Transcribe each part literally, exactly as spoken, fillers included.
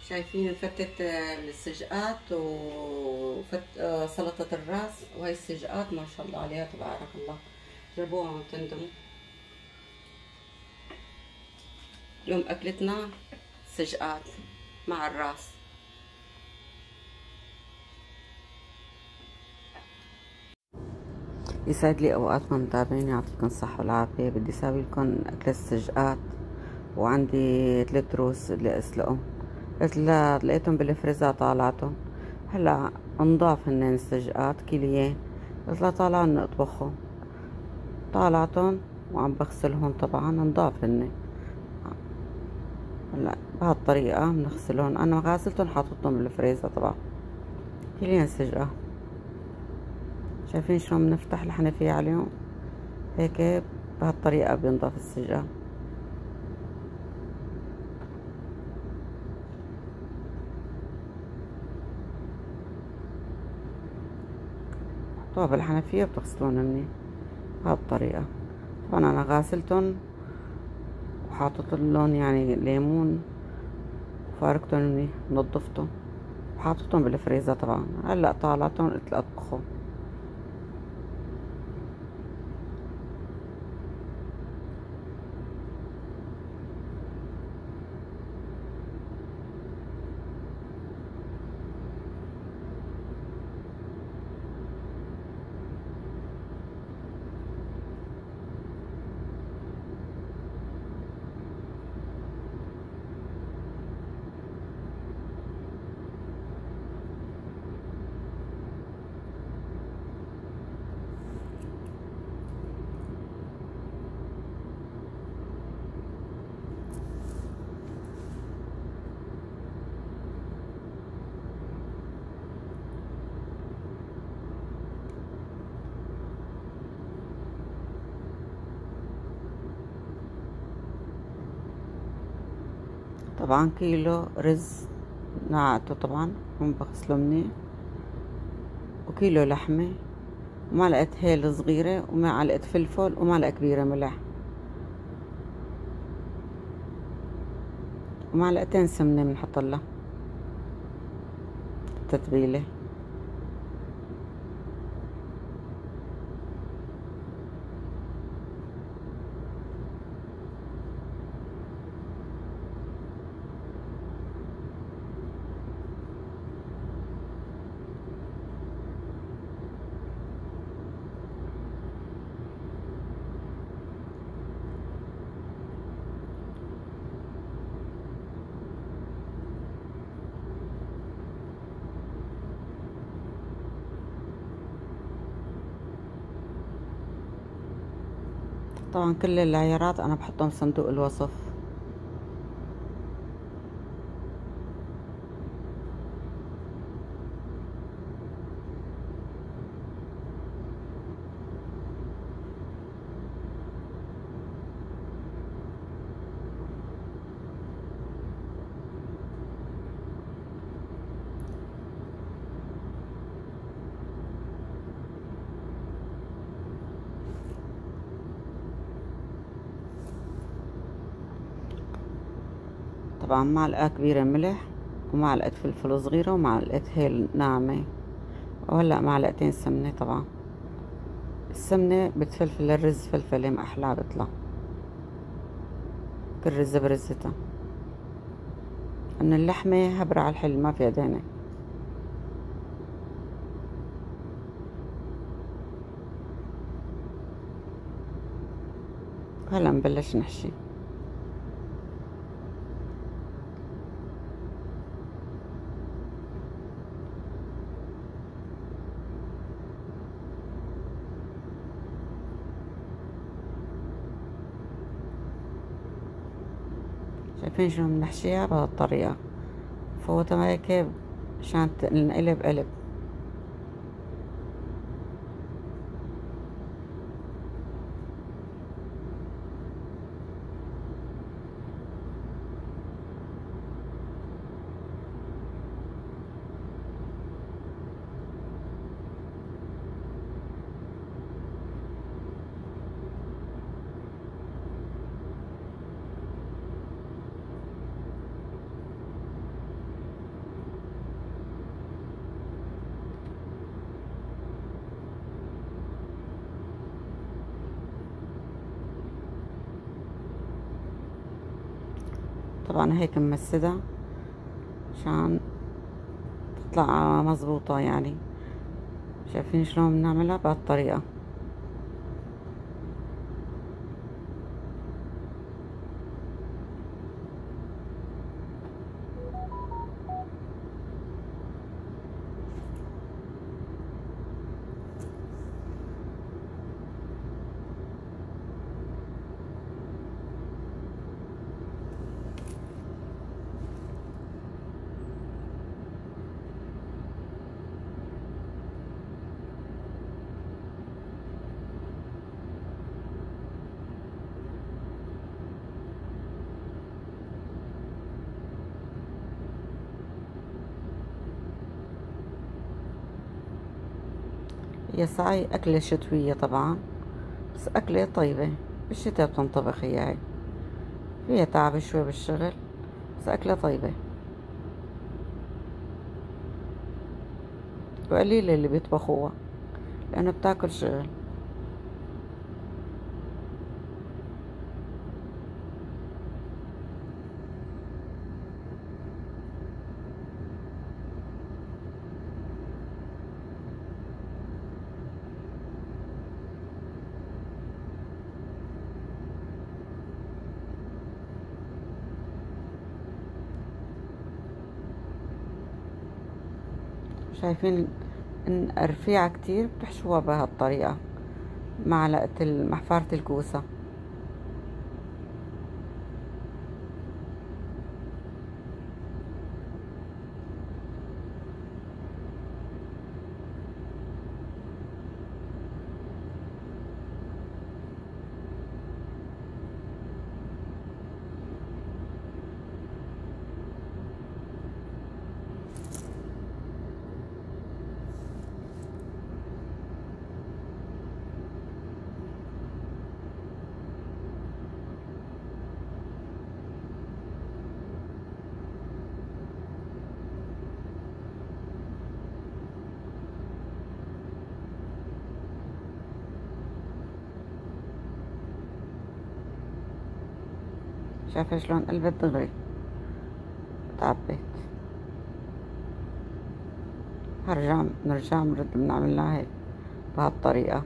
شايفين فتة السجقات وسلطة الراس، وهي السجقات ما شاء الله عليها تبارك الله. جربوها وتندموا. اليوم أكلتنا سجقات مع الراس. يسعد لي اوقاتكم متابعين، يعطيكم الصحة والعافية. بدي اسوي لكم اكلة السجقات، وعندي ثلاث روس اللي اسلقهم. قلت لا، لقيتهم بالفريزر طالعتهم. هلا انضاف هنن السجقات كيليين، قلت لا طالع نطبخهم. طالعتهم وعم بغسلهم، طبعا نضاف هن. هلا بهالطريقة بنغسلهم، انا غاسلتهم حاطتهم بالفريزر طبعا. كيليين سجقة، شايفين شلون بنفتح الحنفية عليهم هيك؟ بهالطريقة بينضاف السجقة. حطوها بالحنفية بتغسلون منيح بهالطريقة. طبعا انا غاسلتن وحاطط لهم يعني ليمون، وفاركتن منيح، نظفتن وحاطتهم بالفريزر طبعا. هلا طالعتن قلت اطبخهم. طبعا كيلو رز نقعته طبعا هم بغسله منيح، وكيلو لحمة، ومعلقة هيل صغيرة، ومعلقة فلفل، ومعلقة كبيرة ملح، ومعلقتين سمنة بنحطلها التتبيلة. طبعا كل العيارات انا بحطهم بصندوق الوصف. طبعا معلقة كبيرة ملح، ومعلقة فلفل صغيرة، ومعلقة هيل ناعمة، وهلأ معلقتين سمنة. طبعا السمنة بتفلفل الرز فلفلة ما أحلى بيطلع، كل رزة برزتها. أن اللحمة هبرة على الحل ما فيها دهنة. هلا نبلش نحشي. شايفين شلون بنحشيها بهالطريقة، فوتها هيك عشان تنقلب قلب. طبعا هيك ممسدها عشان تطلع مظبوطة يعني. شايفين شلون بنعملها بهالطريقة. هي صحيح أكلة شتوية طبعا، بس أكلة طيبة بالشتا بتنطبخ هي. هاي فيها تعب شوي بالشغل، بس أكلة طيبة وقليل اللي بيطبخوها لأنه بتاكل شغل. شايفين إن رفيعة كتير، بتحشوها بهالطريقة معلقة محفارة الكوسة. شايفة شلون قلبت دغري تعبت. هرجع نرجع نرد بنعملها هيك بهالطريقة.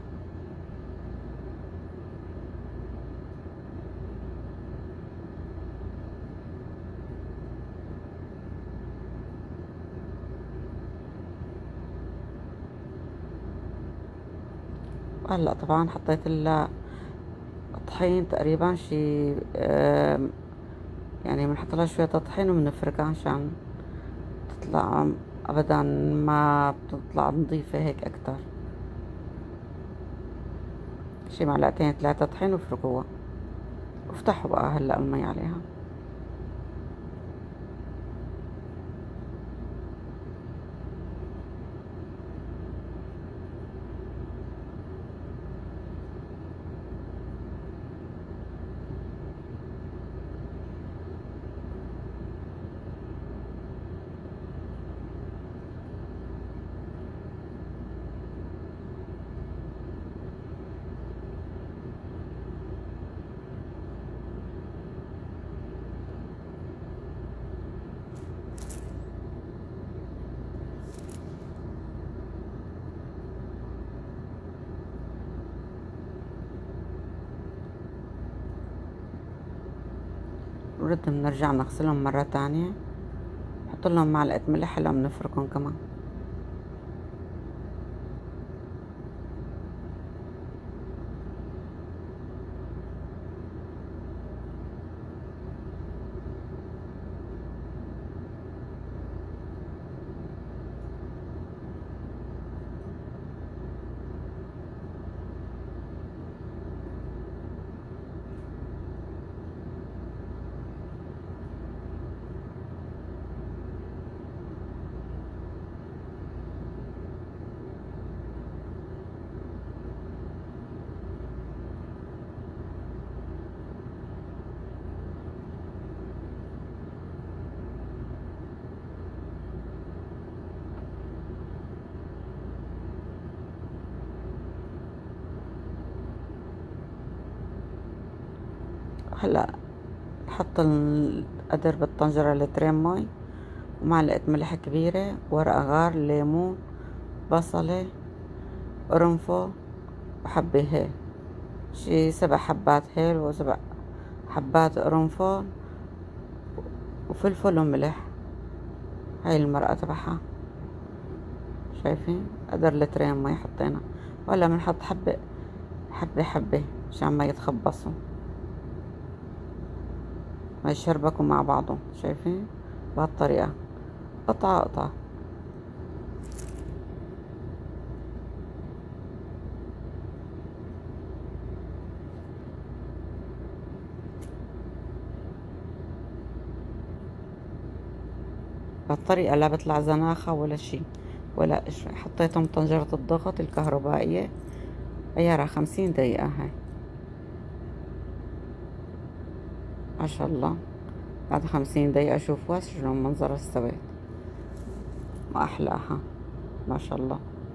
هلا طبعا حطيت الطحين تقريبا شي، يعني بنحط لها شوية طحين وبنفركها عشان تطلع ابدا ما بتطلع نظيفة هيك اكتر. شي معلقتين ثلاثة طحين وافركوها وافتحوا بقى هلا المي عليها. ورد بنرجع نغسلهم مرة تانية، نحط لهم معلقة ملح هلا بنفركهم كمان. هلا حط القدر بالطنجرة لترين مي ومعلقة ملح كبيرة، ورقة غار، ليمون، بصلة، قرنفل، وحبة هيل، شي سبع حبات هيل وسبع حبات قرنفل وفلفل وملح. هاي المرقة تبعها، شايفين قدر لترين مي حطينا، ولا بنحط حبة حبة حبة عشان ما يتخبصوا، ما يشربكوا مع بعضهم. شايفين بهالطريقة، قطعة قطعة. بهالطريقة لا بطلع زناخة ولا شي ولا قشرة. حطيتهم طنجرة الضغط الكهربائية، عيارها خمسين دقيقة. هاي ما شاء الله بعد خمسين دقيقة شوفوا شلون منظرها استوت، ما أحلاها ما شاء الله.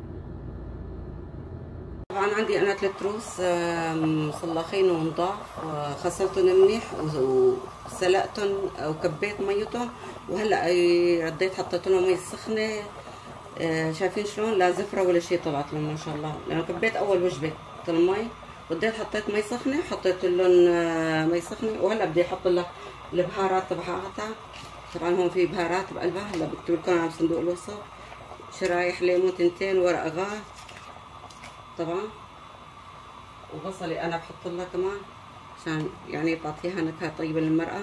طبعا عندي أنا ثلاث روس مصلخين ونضاف، وغسلتهم منيح وسلقتهم وكبيت ميتهم، وهلا رديت حطيت لهم مي سخنة. شايفين شلون لا زفرة ولا شي طلعت لهم ما شاء الله، لأنه كبيت أول وجبة المي، رديت حطيت مي سخنة، حطيت لهم مي سخنة. وهلا بدي أحط لها البهارات تبعاتها. طبعا هون في بهارات بقلبها، هلا بكتب لكم على صندوق الوصف. شرايح ليمون تنتين، ورق غار طبعا، وبصلة انا بحط لها كمان عشان يعني تعطيها نكهة طيبة للمرقة.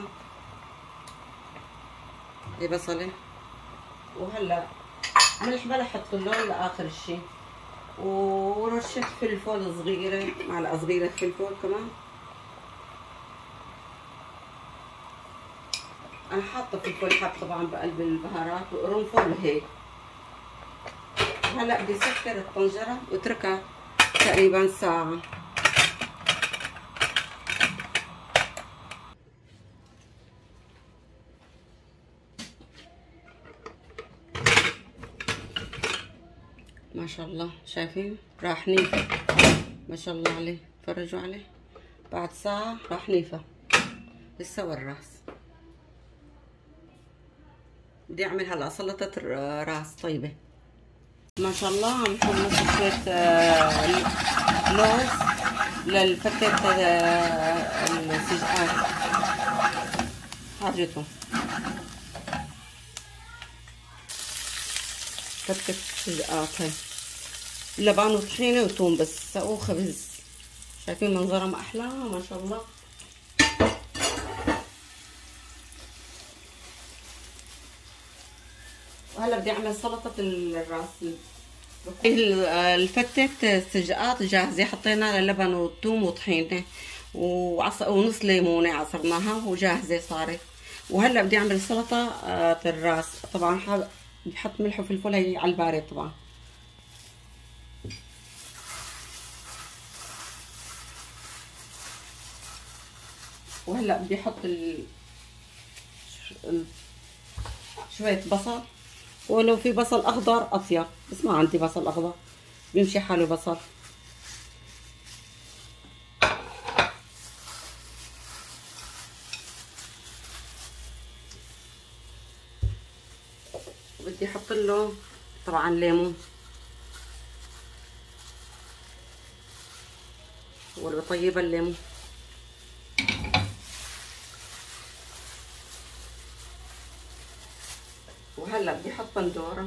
هي بصلة، وهلا ملح بلا حط اللون لاخر الشي، ورشة فلفل صغيرة، معلقة صغيرة فلفل كمان. انا حاطة فلفل حب طبعا بقلب البهارات وقرنفل وهيك. هلا بدي سكر الطنجرة واتركها تقريبا ساعة. ما شاء الله شايفين راح نيفة ما شاء الله عليه، فرجوا عليه بعد ساعة راح نيفة. استوى الراس. بدي اعمل هلا سلطة راس طيبة ما شاء الله. عم نحط نص شوية لوز للفتة السجقات حاجته، فتة السجقات هاي لبن وطحينة وثوم بس وخبز. شايفين منظرها ما أحلاها ما شاء الله. وهلا بدي أعمل سلطة الراس. الفتة السجقات جاهزة، حطينا لها لبن وثوم وطحينة وعص ونص ليمونة عصرناها وجاهزة صارت. وهلا بدي أعمل سلطة الراس. طبعا بحط ملح وفلفل هي على البارد طبعا. وهلا بدي احط ال... شوية بصل، ولو في بصل اخضر اطيب، بس ما عندي بصل اخضر بيمشي حاله بصل. بدي احط له طبعا ليمون، واللي بطيبها الليمون. وهلا بدي احط بندوره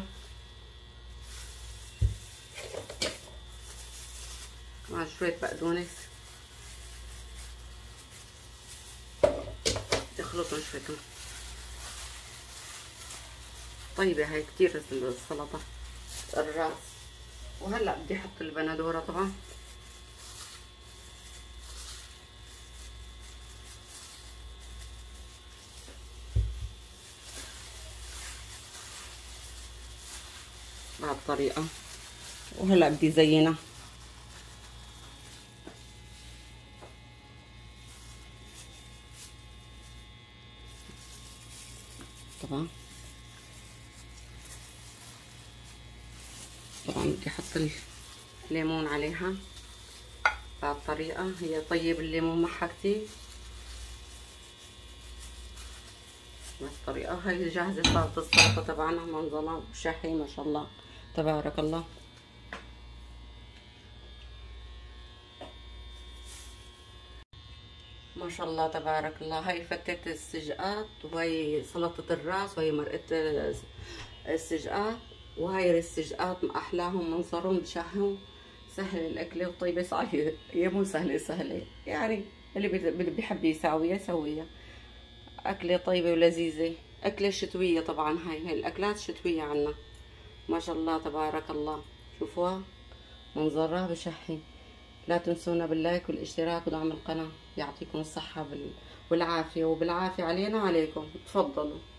مع شويه بقدونس، بدي اخلطهم شوي كمان. طيبه هاي كتير السلطه الراس. وهلا بدي احط البندوره طبعا. بهالطريقة. وهلا بدي زينها طبعا. طبعا بدي احط الليمون عليها بهالطريقة، هي طيب الليمون معها كتير. بالطريقة هاي جاهزة صارت السلطة تبعنا منظمة بشحي ما شاء الله تبارك الله. ما شاء الله تبارك الله. هاي فتة السجقات، وهي سلطة الراس، وهي مرقة السجقات، وهاي السجقات أحلاهم منظرهم بشحهم. سهل الأكلة وطيبة صحيح، هي مو سهلة سهلة يعني، اللي بيحب يساويها يسويها. أكلة طيبة ولذيذة، أكلة شتوية طبعا. هاي هاي الأكلات شتوية عنا ما شاء الله تبارك الله. شوفوها منظرها بشحي. لا تنسونا باللايك والاشتراك ودعم القناة. يعطيكم الصحة والعافية، وبالعافية علينا وعليكم. تفضلوا.